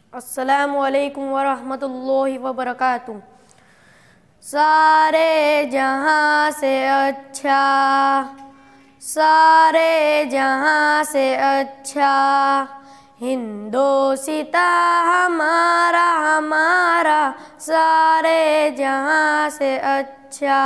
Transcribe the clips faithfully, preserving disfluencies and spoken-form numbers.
अस्सलामु अलैकुम वरहमतुल्लाहि वबरकातुहू। सारे जहाँ से अच्छा, सारे जहाँ से अच्छा हिंदोसिता हमारा हमारा, सारे जहाँ से अच्छा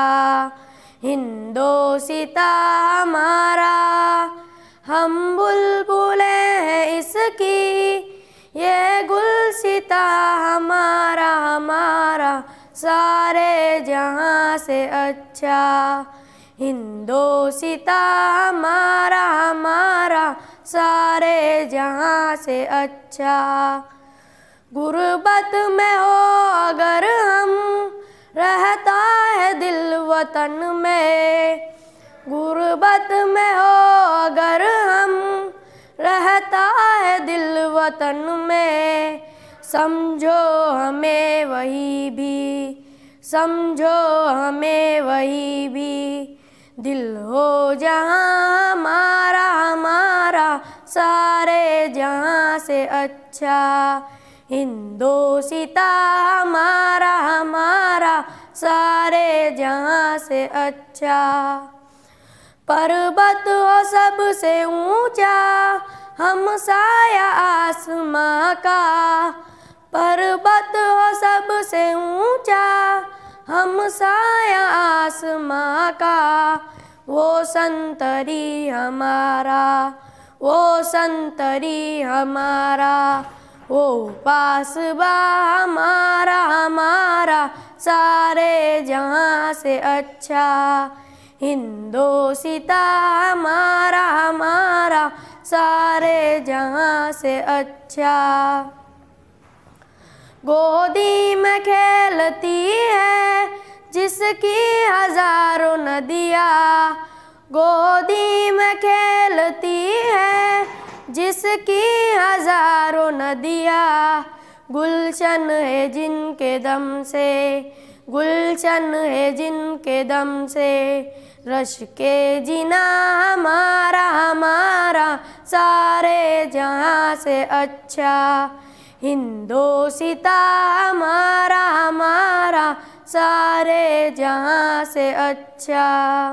हिंदोसिता हमारा। हम बुलबुलें हैं इसकी, ये गुलसिता हमारा हमारा, सारे जहाँ से अच्छा हिंदोसिता हमारा हमारा, सारे जहाँ से अच्छा। गुर्बत में हो अगर हम, रहता है दिल वतन में। गुर्बत में हो अगर हम, रहता है दिल वतन में। समझो हमें वही भी, समझो हमें वही भी, दिल हो जहाँ हमारा हमारा, सारे जहाँ से अच्छा हिंदोसिता हमारा हमारा, सारे जहाँ से अच्छा। पर्वत हो सबसे ऊंचा, हम साया आसमां का। पर्वत हो सबसे ऊंचा, हम साया आसमां का। वो संतरी हमारा, वो संतरी हमारा, वो पासबा हमारा हमारा, सारे जहाँ से अच्छा हिंदोसिता हमारा हमारा, सारे जहाँ से अच्छा। गोदी में खेलती है जिसकी हजारों नदियाँ, गोदी में खेलती है जिसकी हजारों नदियाँ। गुलशन है जिनके दम से, गुलशन है जिनके दम से, रश के जिना हमारा हमारा, सारे जहाँ से अच्छा हिंदोसिता हमारा हमारा, सारे जहाँ से अच्छा।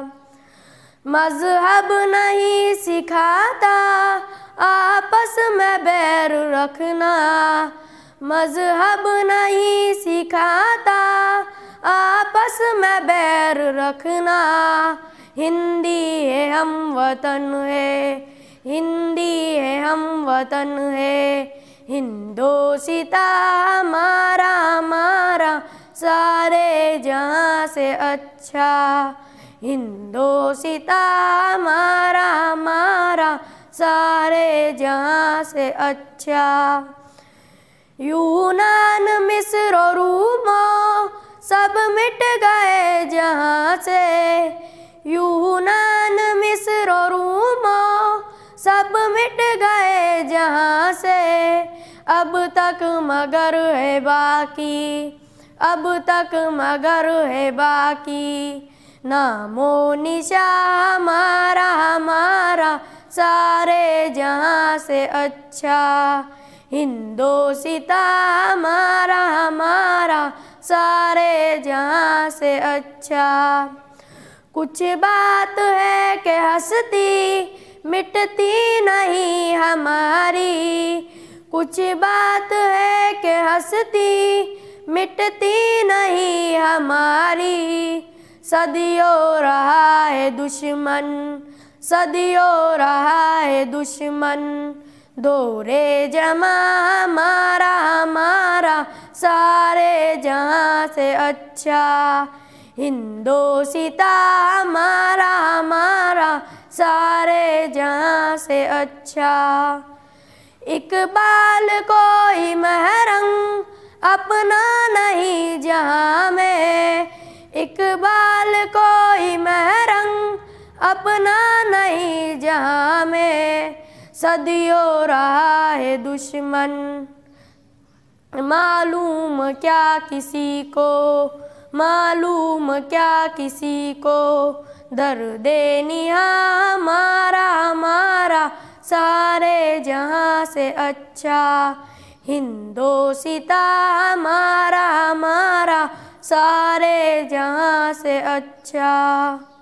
मज़हब नहीं सिखाता आपस में बैर रखना, मज़हब नहीं सिखाता आपस में बैर रखना। हिंदी है हम वतन है, हिंदी है हम वतन है, हिंदोसिता हमारा हमारा, सारे जहाँ से अच्छा हिंदोसिता हमारा हमारा, सारे जहाँ से अच्छा। यूनान मिस्र और रूमो सब मिट गए जहाँ से, यूनान मिस्र और रूमो सब मिट गए जहाँ से। अब तक मगर है बाकी, अब तक मगर है बाकी, नामो निशा हमारा हमारा, सारे जहाँ से अच्छा हिंदोसिता हमारा हमारा, सारे जहाँ से अच्छा। कुछ बात है कि हंसती मिटती नहीं हमारी, कुछ बात है कि हंसती मिटती नहीं हमारी। सदियों रहा है दुश्मन, सदियों रहा है दुश्मन, दौरे जमा हमारा हमारा, सारे जहाँ से अच्छा हिंदोसिता हमारा हमारा, सारे जहाँ से अच्छा। इकबाल कोई महरम अपना नहीं जहाँ में, इकबाल कोई महरम अपना नहीं जहाँ में। सदियों रहा है दुश्मन, मालूम क्या किसी को, मालूम क्या किसी को, दर्दे निहा हमारा हमारा, सारे जहाँ से अच्छा हिंदोसिता हमारा हमारा सारे जहाँ से अच्छा।